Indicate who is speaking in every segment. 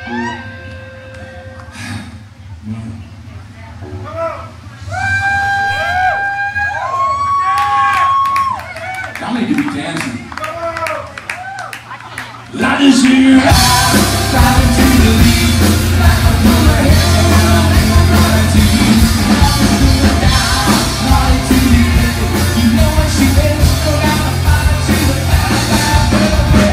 Speaker 1: Y'all need to be dancing. Light is here, riding to the lead. Like a bullet head, running to you. Running to the end. You know what she is, go down the fire to the bad, bad way.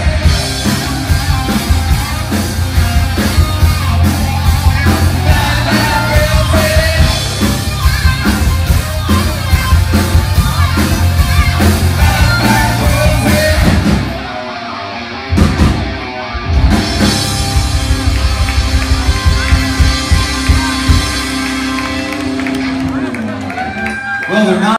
Speaker 1: Bad, bad way. Well, they're not.